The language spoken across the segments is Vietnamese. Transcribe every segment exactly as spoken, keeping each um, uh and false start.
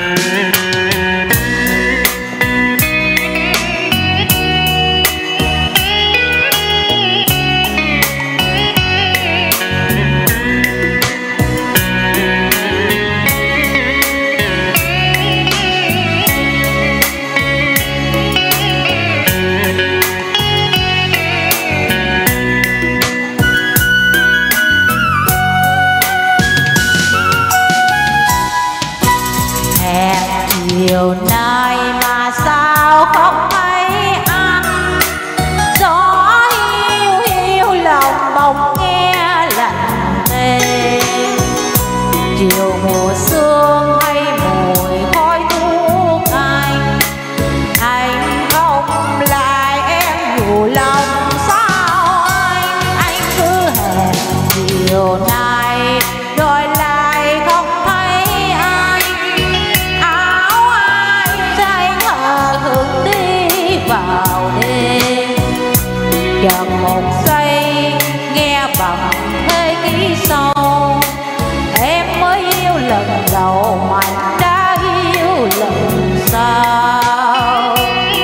chiều nay mà sao không thấy anh, gió hiu hiu lòng bỗng nghe lạnh thề. Chiều mùa sương hay mùi khói thuốc anh, anh không lại em dù lòng sao anh. Anh cứ hẹn chiều nay rồi lại không thấy anh, áo anh say hờ hững đi vào đêm. Chợt một giây nghe bằng thế ký sâu, em mới yêu lần đầu mà đã yêu lần sau.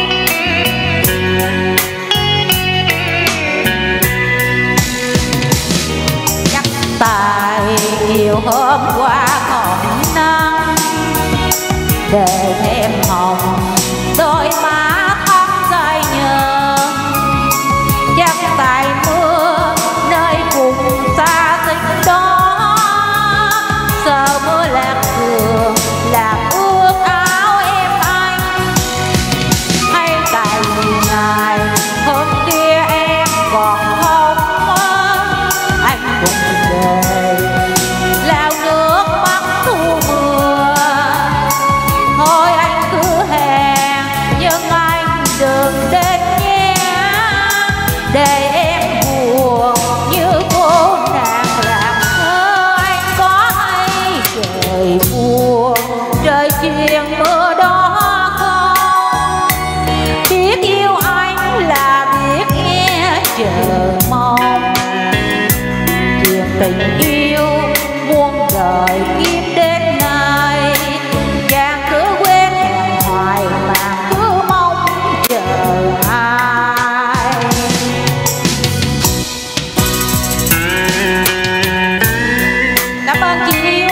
Chắc tại yêu hôm qua còn nắng, để thêm hồng đôi má thắm dài nhờ. Chắc tại mưa nơi vùng xa xinh đó, giờ mưa lạc đường làm ướt áo em anh. Hay tại vì ngày hôm kia em còn không mơ, anh cũng về lao nước mắt thu mưa. Thôi anh cứ hẹn nhưng anh đừng đến nhé, để em buồn như cô nàng lạc thơ. Anh có hay trời buồn trời chiều mưa đó không? Biết yêu anh là biết nghe chờ mong, chuyện tình yêu muôn đời kiếp đến nay. Chàng cứ quên hẹn hoài mà cứ mong chờ ai. Cảm ơn chị yêu.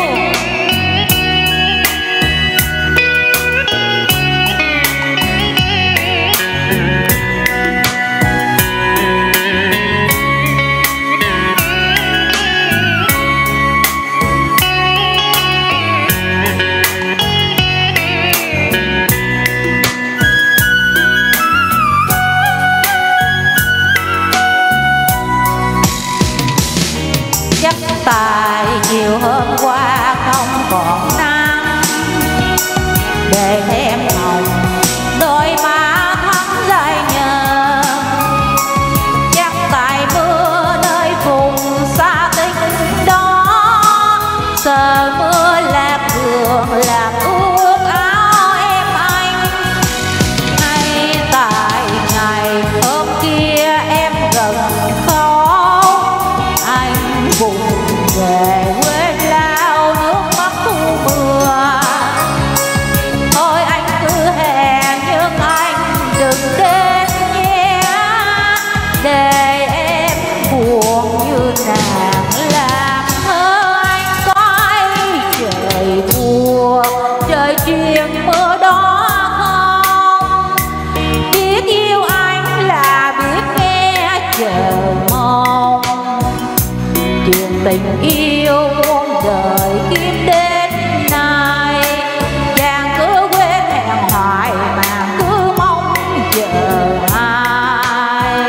Chắc tại chiều hôm qua không còn nắng, để thêm hồng đôi má thắm dài nhờ. Chắc tại mưa nơi vùng xa tinh đó, giờ mưa lạc đường làm ướt áo em anh. Hay tại ngày hôm kia em gần khóc, anh buồn về quên lao nước mắt thu mưa. Thôi anh cứ hẹn nhưng anh đừng đến nhé, để em buồn như nàng làm thơ. Anh có hay trời buồn trời chiều mưa đó không? Biết yêu anh là biết nghe chờ mong, chuyện tình yêu muôn đời kiếp đến nay. Chàng cứ quên hẹn hoài mà cứ mong chờ ai.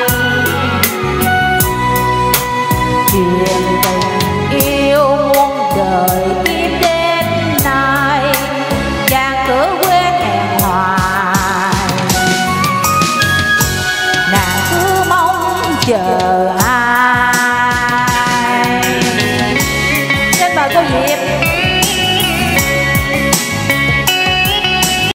Chuyện tình yêu muôn đời kiếp đến nay, chàng cứ quên hẹn hoài, nàng cứ mong chờ ai.